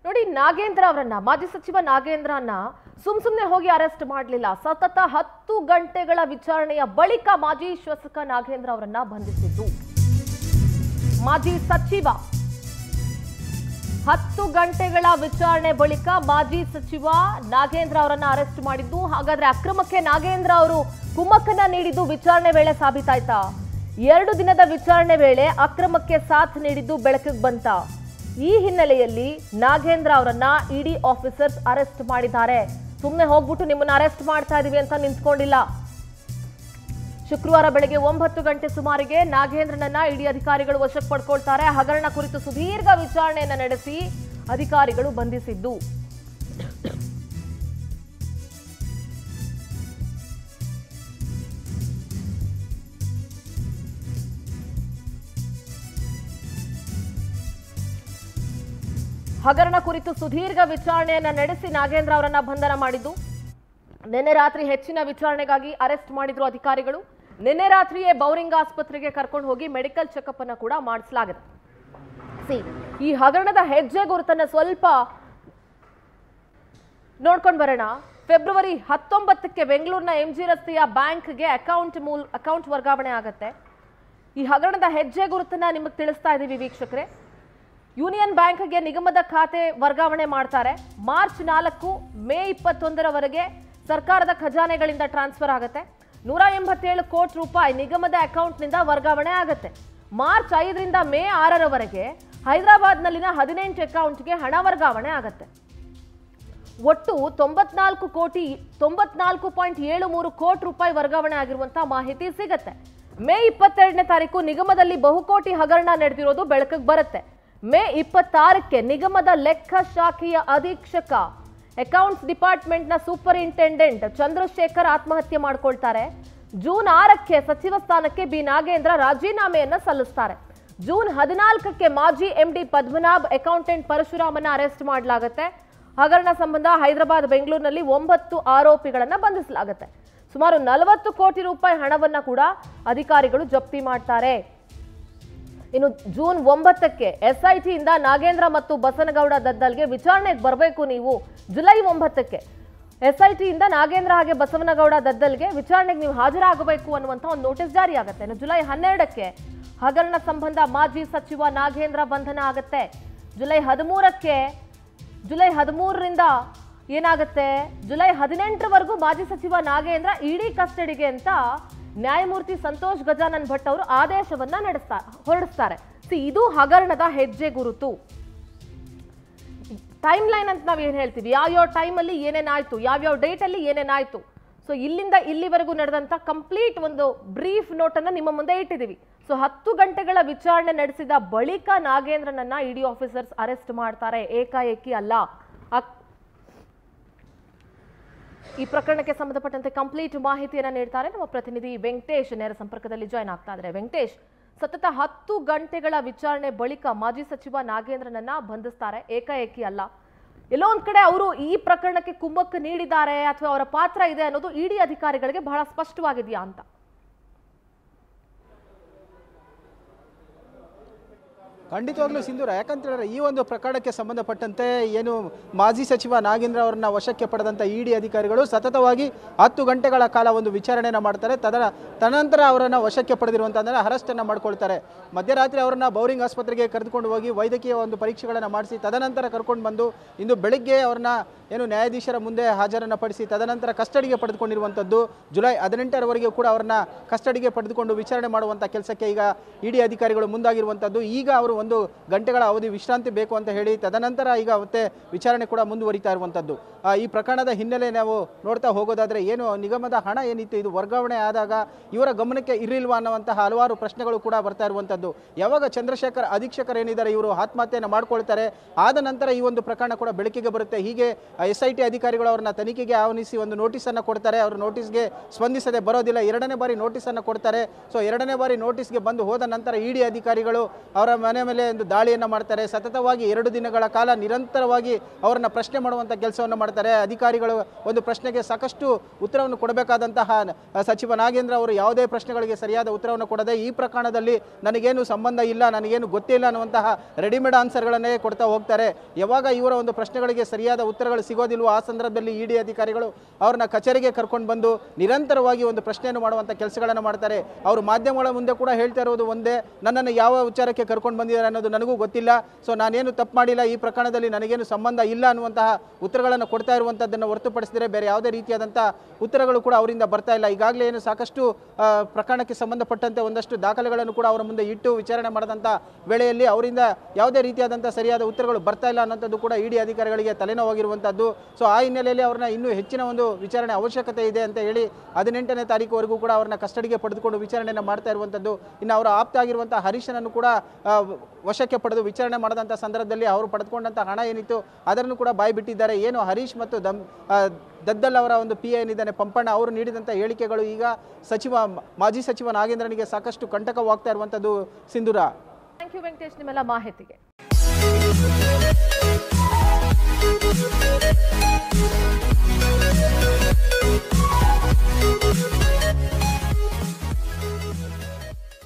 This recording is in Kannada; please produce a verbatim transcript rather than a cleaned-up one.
ನೋಡಿ, ನಾಗೇಂದ್ರ ಅವರನ್ನ, ಮಾಜಿ ಸಚಿವ ನಾಗೇಂದ್ರನ್ನ ಸುಮ್ ಸುಮ್ನೆ ಹೋಗಿ ಅರೆಸ್ಟ್ ಮಾಡಲಿಲ್ಲ. ಸತತ ಹತ್ತು ಗಂಟೆಗಳ ವಿಚಾರಣೆಯ ಬಳಿಕ ಮಾಜಿ ಶಾಸಕ ನಾಗೇಂದ್ರ ಅವರನ್ನ ಬಂಧಿಸಿದ್ದು. ಮಾಜಿ ಸಚಿವ ಹತ್ತು ಗಂಟೆಗಳ ವಿಚಾರಣೆ ಬಳಿಕ ಮಾಜಿ ಸಚಿವ ನಾಗೇಂದ್ರ ಅವರನ್ನ ಅರೆಸ್ಟ್ ಮಾಡಿದ್ದು. ಹಾಗಾದ್ರೆ ಅಕ್ರಮಕ್ಕೆ ನಾಗೇಂದ್ರ ಅವರು ಕುಮ್ಮಕ್ಕನ್ನ ನೀಡಿದ್ದು ವಿಚಾರಣೆ ವೇಳೆ ಸಾಬೀತಾಯ್ತಾ? ಎರಡು ದಿನದ ವಿಚಾರಣೆ ವೇಳೆ ಅಕ್ರಮಕ್ಕೆ ಸಾಥ್ ನೀಡಿದ್ದು ಬೆಳಕಿಗೆ ಬಂತ. ಈ ಹಿನ್ನೆಲೆಯಲ್ಲಿ ನಾಗೇಂದ್ರ ಅವರನ್ನ ಇಡಿ ಆಫೀಸರ್ಸ್ ಅರೆಸ್ಟ್ ಮಾಡಿದ್ದಾರೆ. ಸುಮ್ಮನೆ ಹೋಗ್ಬಿಟ್ಟು ನಿಮ್ಮನ್ನ ಅರೆಸ್ಟ್ ಮಾಡ್ತಾ ಇದೀವಿ ಅಂತ ನಿಂತ್ಕೊಂಡಿಲ್ಲ. ಶುಕ್ರವಾರ ಬೆಳಗ್ಗೆ ಒಂಬತ್ತು ಗಂಟೆ ಸುಮಾರಿಗೆ ನಾಗೇಂದ್ರನನ್ನ ಇಡಿ ಅಧಿಕಾರಿಗಳು ವಶಕ್ಕೆ ಪಡ್ಕೊಳ್ತಾರೆ. ಹಗರಣ ಕುರಿತು ಸುದೀರ್ಘ ವಿಚಾರಣೆಯನ್ನ ನಡೆಸಿ ಅಧಿಕಾರಿಗಳು ಬಂಧಿಸಿದ್ದು. ಹಗರಣ ಕುರಿತು ಸುದೀರ್ಘ ವಿಚಾರಣೆಯನ್ನ ನಡೆಸಿ ನಾಗೇಂದ್ರ ಅವರನ್ನ ಬಂಧನ ಮಾಡಿದ್ದು. ನಿನ್ನೆ ರಾತ್ರಿ ಹೆಚ್ಚಿನ ವಿಚಾರಣೆಗಾಗಿ ಅರೆಸ್ಟ್ ಮಾಡಿದ್ರು ಅಧಿಕಾರಿಗಳು. ನಿನ್ನೆ ರಾತ್ರಿಯೇ ಬೌರಿಂಗ್ ಆಸ್ಪತ್ರೆಗೆ ಕರ್ಕೊಂಡು ಹೋಗಿ ಮೆಡಿಕಲ್ ಚೆಕಪ್ ಅನ್ನ ಕೂಡ ಮಾಡಿಸಲಾಗಿದೆ. ಸಿ ಈ ಹಗರಣದ ಹೆಜ್ಜೆ ಗುರುತನ್ನ ಸ್ವಲ್ಪ ನೋಡ್ಕೊಂಡು ಬರೋಣ. ಫೆಬ್ರವರಿ ಹತ್ತೊಂಬತ್ತಕ್ಕೆ ಬೆಂಗಳೂರಿನ ಎಂಜಿ ರಸ್ತೆಯ ಬ್ಯಾಂಕ್ಗೆ ಅಕೌಂಟ್ ಮೂಲ ಅಕೌಂಟ್ ವರ್ಗಾವಣೆ ಆಗುತ್ತೆ. ಈ ಹಗರಣದ ಹೆಜ್ಜೆ ಗುರುತನ್ನ ನಿಮಗೆ ತಿಳಿಸ್ತಾ ಇದ್ದೀವಿ ವೀಕ್ಷಕರೇ. ಯೂನಿಯನ್ ಬ್ಯಾಂಕ್ಗೆ ನಿಗಮದ ಖಾತೆ ವರ್ಗಾವಣೆ ಮಾಡ್ತಾರೆ. ಮಾರ್ಚ್ ನಾಲ್ಕು ಮೇ ಇಪ್ಪತ್ತೊಂದರವರೆಗೆ ಸರ್ಕಾರದ ಖಜಾನೆಗಳಿಂದ ಟ್ರಾನ್ಸ್ಫರ್ ಆಗುತ್ತೆ. ನೂರ ಎಂಬತ್ತೇಳು ಕೋಟಿ ರೂಪಾಯಿ ನಿಗಮದ ಅಕೌಂಟ್ನಿಂದ ವರ್ಗಾವಣೆ ಆಗುತ್ತೆ. ಮಾರ್ಚ್ ಐದರಿಂದ ಮೇ ಆರರವರೆಗೆ ಹೈದರಾಬಾದ್ನಲ್ಲಿನ ಹದಿನೆಂಟು ಅಕೌಂಟ್ಗೆ ಹಣ ವರ್ಗಾವಣೆ ಆಗುತ್ತೆ. ಒಟ್ಟು ತೊಂಬತ್ನಾಲ್ಕು ಕೋಟಿ ತೊಂಬತ್ನಾಲ್ಕು ಪಾಯಿಂಟ್ ಏಳು ಮೂರು ಕೋಟಿ ರೂಪಾಯಿ ವರ್ಗಾವಣೆ ಆಗಿರುವಂತಹ ಮಾಹಿತಿ ಸಿಗುತ್ತೆ. ಮೇ ಇಪ್ಪತ್ತೆರಡನೇ ತಾರೀಕು ನಿಗಮದಲ್ಲಿ ಬಹುಕೋಟಿ ಹಗರಣ ನಡೆದಿರೋದು ಬೆಳಕಿಗೆ ಬರುತ್ತೆ. ಮೇ ಇಪ್ಪತ್ತಾರಕ್ಕೆ ನಿಗಮದ ಲೆಕ್ಕ ಶಾಖೆಯ ಅಧೀಕ್ಷಕ ಅಕೌಂಟ್ಸ್ ಡಿಪಾರ್ಟ್ಮೆಂಟ್ನ ಸೂಪರಿಂಟೆಂಡೆಂಟ್ ಚಂದ್ರಶೇಖರ್ ಆತ್ಮಹತ್ಯೆ ಮಾಡಿಕೊಳ್ತಾರೆ. ಜೂನ್ ಆರಕ್ಕೆ ಸಚಿವ ಸ್ಥಾನಕ್ಕೆ ಬಿ ನಾಗೇಂದ್ರ ರಾಜೀನಾಮೆಯನ್ನ ಸಲ್ಲಿಸ್ತಾರೆ. ಜೂನ್ ಹದಿನಾಲ್ಕಕ್ಕೆ ಮಾಜಿ ಎಂಡಿ ಪದ್ಮನಾಭ್ ಅಕೌಂಟೆಂಟ್ ಪರಶುರಾಮನ್ನ ಅರೆಸ್ಟ್ ಮಾಡಲಾಗುತ್ತೆ. ಹಗರಣ ಸಂಬಂಧ ಹೈದರಾಬಾದ್ ಬೆಂಗಳೂರಿನಲ್ಲಿ ಒಂಬತ್ತು ಆರೋಪಿಗಳನ್ನ ಬಂಧಿಸಲಾಗುತ್ತೆ. ಸುಮಾರು ನಲವತ್ತು ಕೋಟಿ ರೂಪಾಯಿ ಹಣವನ್ನ ಕೂಡ ಅಧಿಕಾರಿಗಳು ಜಪ್ತಿ ಮಾಡ್ತಾರೆ. ಇನ್ನು ಜೂನ್ ಒಂಬತ್ತಕ್ಕೆ ಎಸ್ಐಟಿಯಿಂದ ನಾಗೇಂದ್ರ ಮತ್ತು ಬಸನಗೌಡ ದದ್ದಲ್ಗೆ ವಿಚಾರಣೆಗೆ ಬರಬೇಕು. ನೀವು ಜುಲೈ ಒಂಬತ್ತಕ್ಕೆ ಎಸ್ಐಟಿಯಿಂದ ನಾಗೇಂದ್ರ ಹಾಗೆ ಬಸವನಗೌಡ ದದ್ದಲ್ಗೆ ವಿಚಾರಣೆಗೆ ನೀವು ಹಾಜರಾಗಬೇಕು ಅನ್ನುವಂಥ ಒಂದು ನೋಟಿಸ್ ಜಾರಿ ಆಗುತ್ತೆ. ಇನ್ನು ಜುಲೈ ಹನ್ನೆರಡಕ್ಕೆ ಹಗರಣ ಸಂಬಂಧ ಮಾಜಿ ಸಚಿವ ನಾಗೇಂದ್ರ ಬಂಧನ ಆಗುತ್ತೆ. ಜುಲೈ ಹದಿಮೂರಕ್ಕೆ ಜುಲೈ ಹದಿಮೂರರಿಂದ ಏನಾಗುತ್ತೆ, ಜುಲೈ ಹದಿನೆಂಟರವರೆಗೂ ಮಾಜಿ ಸಚಿವ ನಾಗೇಂದ್ರ ಇಡಿ ಕಸ್ಟಡಿಗೆ ಅಂತ ನ್ಯಾಯಮೂರ್ತಿ ಸಂತೋಷ್ ಗಜಾನನ್ ಭಟ್ ಅವರು ಆದೇಶವನ್ನ ನಡೆಸ್ತಾ ಹೊರಡಿಸ್ತಾರೆ. ಸಿ ಇದು ಹಗರಣದ ಹೆಜ್ಜೆ ಗುರುತು. ಟೈಮ್ ಲೈನ್ ಅಂತ ನಾವ್ ಏನ್ ಹೇಳ್ತೀವಿ, ಯಾವ್ಯಾವ ಟೈಮಲ್ಲಿ ಏನೇನಾಯ್ತು, ಯಾವ್ಯಾವ ಡೇಟ್ ಅಲ್ಲಿ ಏನೇನಾಯ್ತು. ಸೊ ಇಲ್ಲಿಂದ ಇಲ್ಲಿವರೆಗೂ ನಡೆದಂತ ಕಂಪ್ಲೀಟ್ ಒಂದು ಬ್ರೀಫ್ ನೋಟ್ ಅನ್ನ ನಿಮ್ಮ ಮುಂದೆ ಇಟ್ಟಿದ್ದೀವಿ. ಸೊ ಹತ್ತು ಗಂಟೆಗಳ ವಿಚಾರಣೆ ನಡೆಸಿದ ಬಳಿಕ ನಾಗೇಂದ್ರನನ್ನ ಇಡಿ ಆಫೀಸರ್ಸ್ ಅರೆಸ್ಟ್ ಮಾಡ್ತಾರೆ. ಏಕಾಏಕಿ ಅಲ್ಲ. ಈ ಪ್ರಕರಣಕ್ಕೆ ಸಂಬಂಧಪಟ್ಟಂತೆ ಕಂಪ್ಲೀಟ್ ಮಾಹಿತಿಯನ್ನ ನೀಡ್ತಾರೆ ನಮ್ಮ ಪ್ರತಿನಿಧಿ ವೆಂಕಟೇಶ್. ನೇರ ಸಂಪರ್ಕದಲ್ಲಿ ಜಾಯ್ನ್ ಆಗ್ತಾ ಇದ್ದಾರೆ. ವೆಂಕಟೇಶ್, ಸತತ ಹತ್ತು ಗಂಟೆಗಳ ವಿಚಾರಣೆ ಬಳಿಕ ಮಾಜಿ ಸಚಿವ ನಾಗೇಂದ್ರನನ್ನ ಬಂಧಿಸ್ತಾರೆ. ಏಕಾಏಕಿ ಅಲ್ಲ. ಎಲ್ಲೋ ಒಂದ್ ಕಡೆ ಅವರು ಈ ಪ್ರಕರಣಕ್ಕೆ ಕುಮ್ಮಕ್ಕು ನೀಡಿದ್ದಾರೆ ಅಥವಾ ಅವರ ಪಾತ್ರ ಇದೆ ಅನ್ನೋದು ಇಡಿ ಅಧಿಕಾರಿಗಳಿಗೆ ಬಹಳ ಸ್ಪಷ್ಟವಾಗಿದೆಯಾ ಅಂತ? ಖಂಡಿತವಾಗ್ಲೂ ಸಿಂಧೂರ, ಯಾಕಂತ ಹೇಳಿದ್ರೆ ಈ ಒಂದು ಪ್ರಕರಣಕ್ಕೆ ಸಂಬಂಧಪಟ್ಟಂತೆ ಏನು ಮಾಜಿ ಸಚಿವ ನಾಗೇಂದ್ರ ಅವರನ್ನ ವಶಕ್ಕೆ ಪಡೆದಂಥ ಇಡಿ ಅಧಿಕಾರಿಗಳು ಸತತವಾಗಿ ಹತ್ತು ಗಂಟೆಗಳ ಕಾಲ ಒಂದು ವಿಚಾರಣೆಯನ್ನು ಮಾಡ್ತಾರೆ. ತದನ ತದನಂತರ ಅವರನ್ನು ವಶಕ್ಕೆ ಪಡೆದಿರುವಂತಂದ್ರೆ ಅರೆಸ್ಟನ್ನು ಮಾಡ್ಕೊಳ್ತಾರೆ. ಮಧ್ಯರಾತ್ರಿ ಅವರನ್ನ ಬೌರಿಂಗ್ ಆಸ್ಪತ್ರೆಗೆ ಕರೆದುಕೊಂಡು ಹೋಗಿ ವೈದ್ಯಕೀಯ ಒಂದು ಪರೀಕ್ಷೆಗಳನ್ನು ಮಾಡಿಸಿ ತದನಂತರ ಕರ್ಕೊಂಡು ಬಂದು ಇಂದು ಬೆಳಿಗ್ಗೆ ಅವ್ರನ್ನ ಏನು ನ್ಯಾಯಾಧೀಶರ ಮುಂದೆ ಹಾಜರನ್ನು ಪಡಿಸಿ ತದನಂತರ ಕಸ್ಟಡಿಗೆ ಪಡೆದುಕೊಂಡಿರುವಂಥದ್ದು. ಜುಲೈ ಹದಿನೆಂಟರವರೆಗೆ ಕೂಡ ಅವರನ್ನ ಕಸ್ಟಡಿಗೆ ಪಡೆದುಕೊಂಡು ವಿಚಾರಣೆ ಮಾಡುವಂಥ ಕೆಲಸಕ್ಕೆ ಈಗ ಇಡಿ ಅಧಿಕಾರಿಗಳು ಮುಂದಾಗಿರುವಂಥದ್ದು. ಈಗ ಅವರು ಒಂದು ಗಂಟೆಗಳ ಅವಧಿ ವಿಶ್ರಾಂತಿ ಬೇಕು ಅಂತ ಹೇಳಿ ತದನಂತರ ಈಗ ಮತ್ತೆ ವಿಚಾರಣೆ ಕೂಡ ಮುಂದುವರಿತಾ ಇರುವಂಥದ್ದು. ಈ ಪ್ರಕರಣದ ಹಿನ್ನೆಲೆ ನಾವು ನೋಡ್ತಾ ಹೋಗೋದಾದ್ರೆ ಏನು ನಿಗಮದ ಹಣ ಏನಿತ್ತು ಇದು ವರ್ಗಾವಣೆ ಆದಾಗ ಇವರ ಗಮನಕ್ಕೆ ಇರಲಿಲ್ವಾ ಅನ್ನುವಂತಹ ಹಲವಾರು ಪ್ರಶ್ನೆಗಳು ಕೂಡ ಬರ್ತಾ ಇರುವಂಥದ್ದು. ಯಾವಾಗ ಚಂದ್ರಶೇಖರ್ ಅಧೀಕ್ಷಕರು ಏನಿದ್ದಾರೆ ಇವರು ಆತ್ಮಹತ್ಯೆಯನ್ನು ಮಾಡ್ಕೊಳ್ತಾರೆ, ಆದ ನಂತರ ಈ ಒಂದು ಪ್ರಕರಣ ಕೂಡ ಬೆಳಕಿಗೆ ಬರುತ್ತೆ. ಹೀಗೆ ಎಸ್ ಐ ಟಿ ಅಧಿಕಾರಿಗಳು ಅವರನ್ನ ತನಿಖೆಗೆ ಆಹ್ವಾನಿಸಿ ಒಂದು ನೋಟಿಸನ್ನು ಕೊಡ್ತಾರೆ. ಅವರು ನೋಟಿಸ್ಗೆ ಸ್ಪಂದಿಸದೆ ಬರೋದಿಲ್ಲ. ಎರಡನೇ ಬಾರಿ ನೋಟಿಸನ್ನು ಕೊಡ್ತಾರೆ. ಸೊ ಎರಡನೇ ಬಾರಿ ನೋಟಿಸ್ಗೆ ಬಂದು ಹೋದ ನಂತರ ಇಡಿ ಅಧಿಕಾರಿಗಳು ಅವರ ಮನೆ ಮನೆ ಮೇಲೆ ಒಂದು ದಾಳಿಯನ್ನು ಮಾಡ್ತಾರೆ. ಸತತವಾಗಿ ಎರಡು ದಿನಗಳ ಕಾಲ ನಿರಂತರವಾಗಿ ಅವರನ್ನು ಪ್ರಶ್ನೆ ಮಾಡುವಂಥ ಕೆಲಸವನ್ನು ಮಾಡ್ತಾರೆ. ಅಧಿಕಾರಿಗಳು ಒಂದು ಪ್ರಶ್ನೆಗೆ ಸಾಕಷ್ಟು ಉತ್ತರವನ್ನು ಕೊಡಬೇಕಾದಂತಹ ಸಚಿವ ನಾಗೇಂದ್ರ ಅವರು ಯಾವುದೇ ಪ್ರಶ್ನೆಗಳಿಗೆ ಸರಿಯಾದ ಉತ್ತರವನ್ನು ಕೊಡದೆ ಈ ಪ್ರಕರಣದಲ್ಲಿ ನನಗೇನು ಸಂಬಂಧ ಇಲ್ಲ, ನನಗೇನು ಗೊತ್ತಿಲ್ಲ ಅನ್ನುವಂತಹ ರೆಡಿಮೇಡ್ ಆನ್ಸರ್ಗಳನ್ನೇ ಕೊಡ್ತಾ ಹೋಗ್ತಾರೆ. ಯಾವಾಗ ಇವರ ಒಂದು ಪ್ರಶ್ನೆಗಳಿಗೆ ಸರಿಯಾದ ಉತ್ತರಗಳು ಸಿಗೋದಿಲ್ವೋ ಆ ಸಂದರ್ಭದಲ್ಲಿ ಇಡಿ ಅಧಿಕಾರಿಗಳು ಅವ್ರನ್ನ ಕಚೇರಿಗೆ ಕರ್ಕೊಂಡು ಬಂದು ನಿರಂತರವಾಗಿ ಒಂದು ಪ್ರಶ್ನೆಯನ್ನು ಮಾಡುವಂಥ ಕೆಲಸಗಳನ್ನು ಮಾಡ್ತಾರೆ. ಅವರು ಮಾಧ್ಯಮಗಳ ಮುಂದೆ ಕೂಡ ಹೇಳ್ತಾ ಇರೋದು ಒಂದೇ, ನನ್ನನ್ನು ಯಾವ ವಿಚಾರಕ್ಕೆ ಕರ್ಕೊಂಡು ಬಂದಿದ್ದಾರೆ ಅನ್ನೋದು ನನಗೂ ಗೊತ್ತಿಲ್ಲ, ಸೊ ನಾನೇನು ತಪ್ಪು ಮಾಡಿಲ್ಲ, ಈ ಪ್ರಕರಣದಲ್ಲಿ ನನಗೇನು ಸಂಬಂಧ ಇಲ್ಲ ಅನ್ನುವಂತಹ ಉತ್ತರಗಳನ್ನು ಕೊಡ್ತಾ ಇರುವಂಥದ್ದನ್ನು ಹೊರತುಪಡಿಸಿದರೆ ಬೇರೆ ಯಾವುದೇ ರೀತಿಯಾದಂಥ ಉತ್ತರಗಳು ಕೂಡ ಅವರಿಂದ ಬರ್ತಾ ಇಲ್ಲ. ಈಗಾಗಲೇ ಏನು ಸಾಕಷ್ಟು ಪ್ರಕರಣಕ್ಕೆ ಸಂಬಂಧಪಟ್ಟಂತೆ ಒಂದಷ್ಟು ದಾಖಲೆಗಳನ್ನು ಕೂಡ ಅವರ ಮುಂದೆ ಇಟ್ಟು ವಿಚಾರಣೆ ಮಾಡಿದಂಥ ವೇಳೆಯಲ್ಲಿ ಅವರಿಂದ ಯಾವುದೇ ರೀತಿಯಾದಂಥ ಸರಿಯಾದ ಉತ್ತರಗಳು ಬರ್ತಾ ಇಲ್ಲ ಅನ್ನೋಂಥದ್ದು ಕೂಡ ಇಡಿ ಅಧಿಕಾರಿಗಳಿಗೆ ತಲೆನೋವಾಗಿರುವಂಥದ್ದು. ಸೊ ಆ ಹಿನ್ನೆಲೆಯಲ್ಲಿ ಅವ್ರನ್ನ ಇನ್ನೂ ಹೆಚ್ಚಿನ ಒಂದು ವಿಚಾರಣೆ ಅವಶ್ಯಕತೆ ಇದೆ ಅಂತ ಹೇಳಿ ಹದಿನೆಂಟನೇ ತಾರೀಕುವರೆಗೂ ಕೂಡ ಅವ್ರನ್ನ ಕಸ್ಟಡಿಗೆ ಪಡೆದುಕೊಂಡು ವಿಚಾರಣೆಯನ್ನು ಮಾಡ್ತಾ ಇರುವಂಥದ್ದು. ಇನ್ನು ಅವರ ಆಪ್ತ ಆಗಿರುವಂಥ ಹರೀಶನನ್ನು ಕೂಡ ವಶಕ್ಕೆ ಪಡೆದು ವಿಚಾರಣೆ ಮಾಡಿದಂಥ ಸಂದರ್ಭದಲ್ಲಿ ಅವರು ಪಡೆದುಕೊಂಡಂಥ ಹಣ ಏನಿತ್ತು ಅದನ್ನು ಕೂಡ ಬಾಯಿ ಬಿಟ್ಟಿದ್ದಾರೆ. ಏನು ಹರೀಶ್ ಮತ್ತು ದಮ್ ದದ್ದಲ್ ಅವರ ಒಂದು ಪಿ ಏನಿದ್ದಾನೆ ಪಂಪಣ್ಣ ಅವರು ನೀಡಿದಂಥ ಹೇಳಿಕೆಗಳು ಈಗ ಸಚಿವ ಮಾಜಿ ಸಚಿವ ನಾಗೇಂದ್ರನಿಗೆ ಸಾಕಷ್ಟು ಕಂಟಕವಾಗ್ತಾ ಇರುವಂಥದ್ದು. ಸಿಂಧೂರ. ಥ್ಯಾಂಕ್ ಯು ವೆಂಕಟೇಶ್ ನಿಮ್ಮೆಲ್ಲ ಮಾಹಿತಿಗೆ.